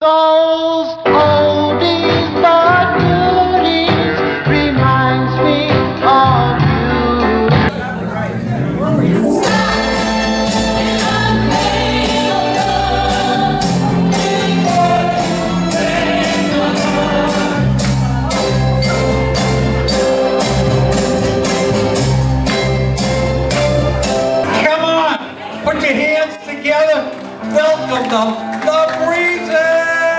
Those oldies but goodies reminds me of you. Come on, put your hands together. Welcome the Breezes.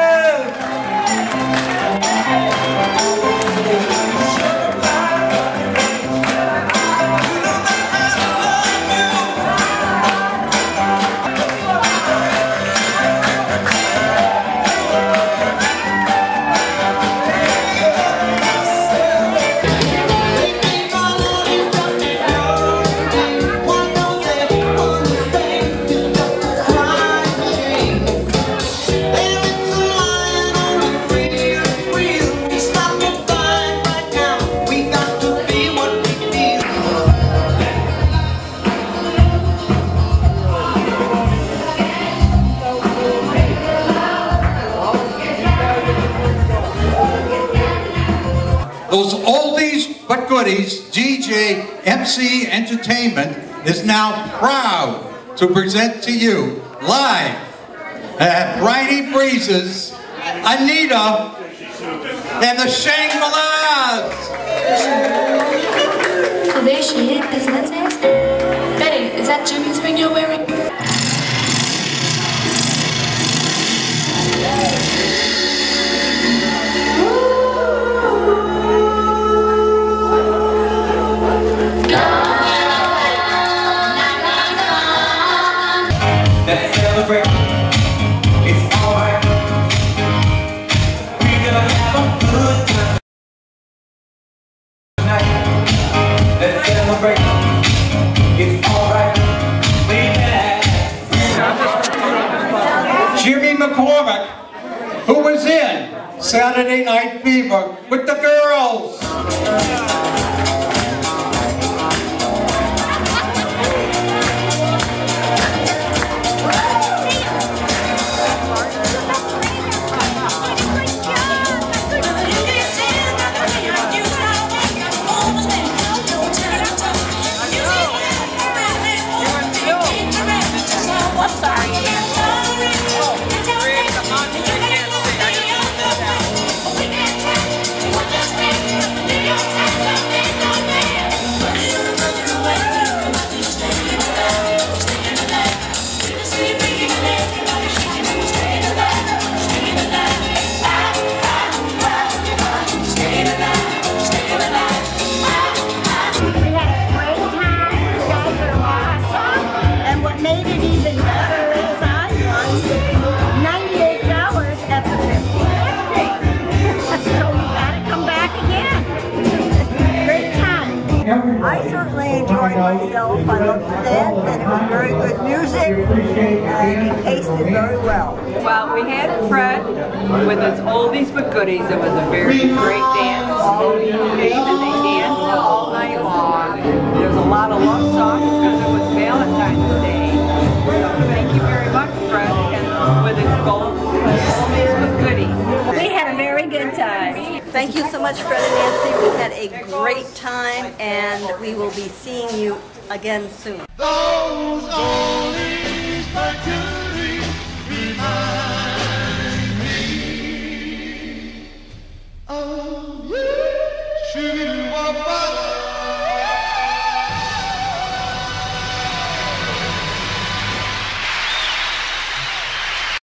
Those oldies but goodies, DJ MC Entertainment is now proud to present to you live at Briney Breezes, Anita and the Shangri-Las. Oh, there she is. Isn't that nice? Betty, is that Jimmy's ring you're wearing? Let's celebrate. It's alright. We're gonna have a good time tonight. Let's celebrate. It's alright. Jimmy McCormick, who was in Saturday Night Fever with the girls. I certainly enjoyed myself. I loved the dance, and it was very good music, and he paced it very well. Well, we had Fred with his oldies but goodies. It was a very great dance. All came and they danced all night long. There was a lot of love songs because it was Valentine's Day. So thank you very much, Fred, and with his oldies but goodies. We had a very good time. Thank you so much, Fred and Nancy. We've had a great time, and we will be seeing you again soon. Those oldies but goodies remind me of you.